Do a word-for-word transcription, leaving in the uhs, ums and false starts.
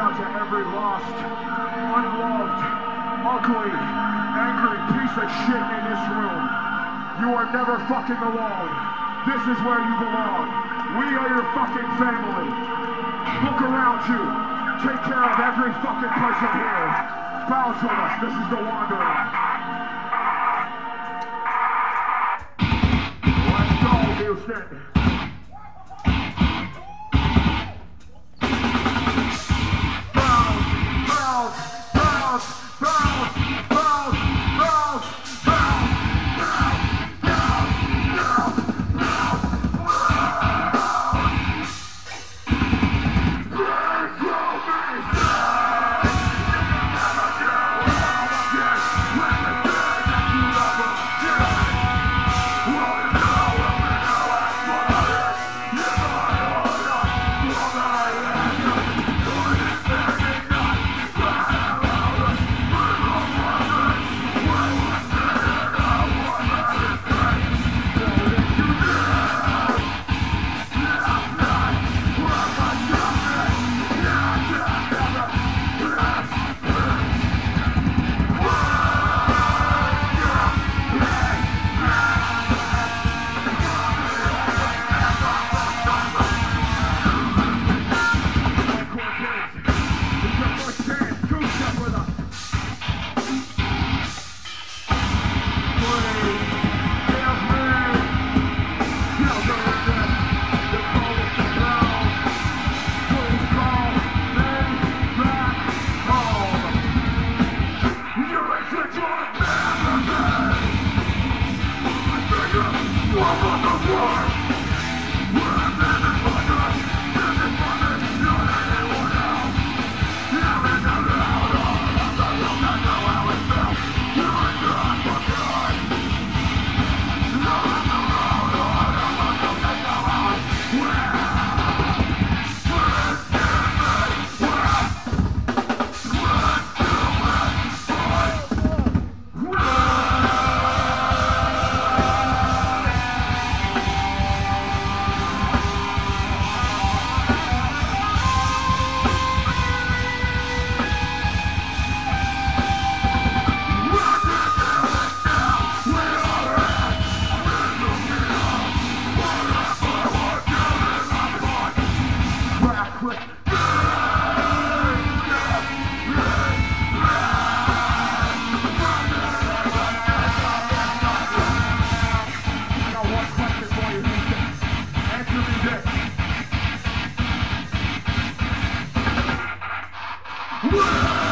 out to every lost, unloved, ugly, angry piece of shit in this room. You are never fucking alone. This is where you belong. We are your fucking family. Look around you. Take care of every fucking person here. Bounce with us. This is the Wanderer. Let's go, Houston. Whoa!